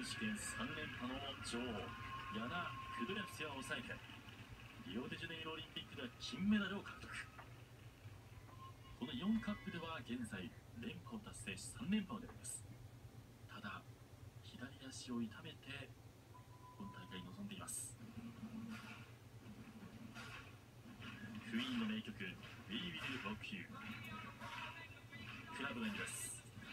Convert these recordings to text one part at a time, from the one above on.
手権3連覇の女王ヤナ・クドリャフツェワを抑えてリオデジャネイロオリンピックでは金メダルを獲得。この4カップでは現在連覇を達成し3連覇を狙います。ただ左足を痛めて今大会に臨んでいます。クイーンの名曲「We Will Rock You」クラブの演技です。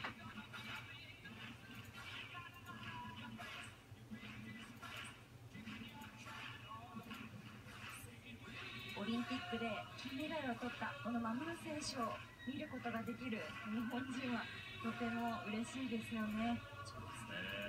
オリンピックで金メダルを取ったこのマムル選手を見ることができる日本人はとても嬉しいですよね。 そうですね。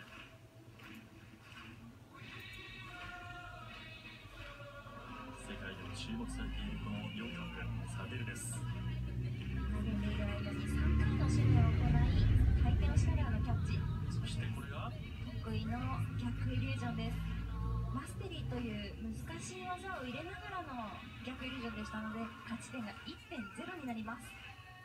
世界でも注目されているこの4カップサデルです。 投げている間に3回の試合を行い回転をしながらのキャッチ、 そしてこれが得意の逆イリュージョンです。マステリーという難しい技を入れながらの逆イリュージョンでしたので勝ち点が 1.0 になります。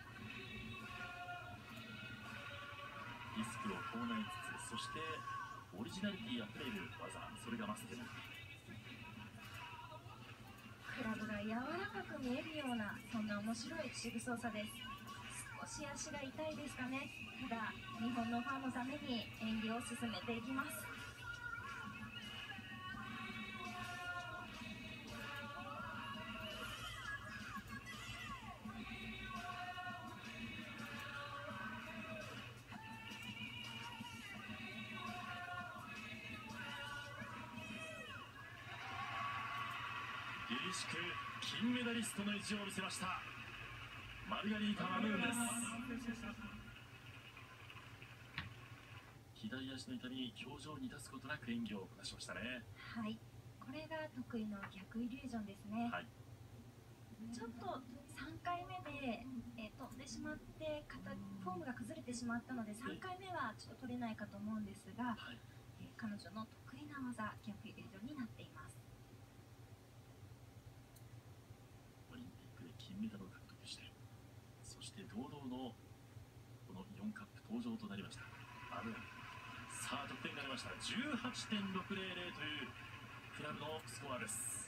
リスクを伴いつつ、そしてオリジナリティあふれる技、それがマステリー。 クラブが柔らかく見えるようなそんな面白い手具操作です。少し足が痛いですかね。ただ日本のファンのために演技を進めていきます。 凛々しく金メダリストの意地を見せましたマルガリータ・マムーンです。左足の痛み、表情に出すことなく演技をこなしましたね。 はい、これが得意の逆イリュージョンですね。 はい、 ちょっと3回目で、飛んでしまってフォームが崩れてしまったので3回目はちょっと取れないかと思うんですが、 はい、 彼女の得意な技逆イリュージョンになっています。 オリンピックで金メダルを獲得して、そして堂々のこの4カップ登場となりましたマムーン。さあ得点が出ました。18.600 というクラブのスコアです。